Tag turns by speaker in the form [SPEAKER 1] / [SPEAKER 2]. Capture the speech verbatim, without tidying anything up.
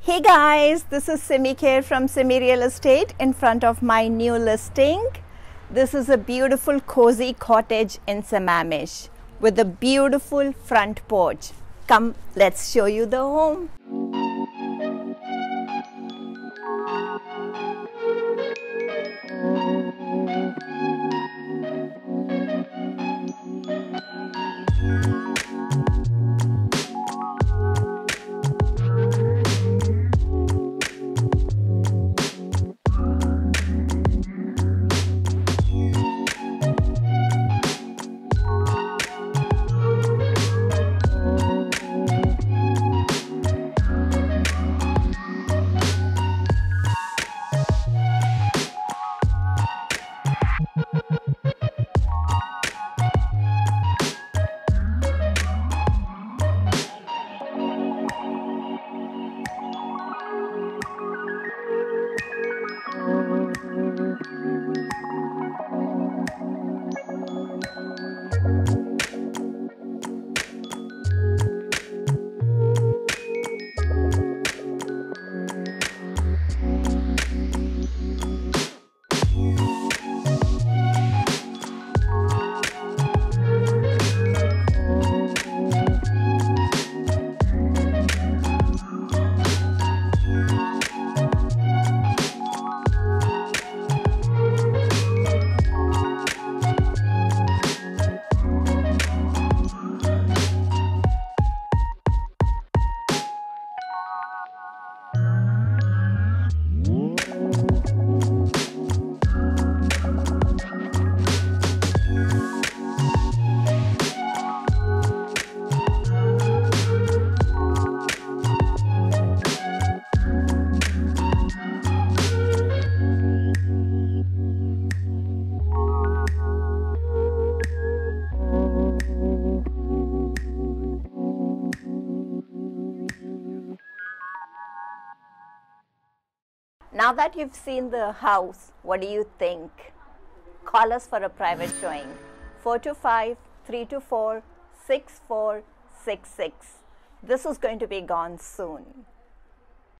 [SPEAKER 1] Hey guys, this is Simi here from Simi Real Estate in front of my new listing. This is a beautiful cozy cottage in Sammamish with a beautiful front porch. Come, let's show you the home. Now that you've seen the house, what do you think? Call us for a private showing. four two five, three two four, six four six six. This is going to be gone soon.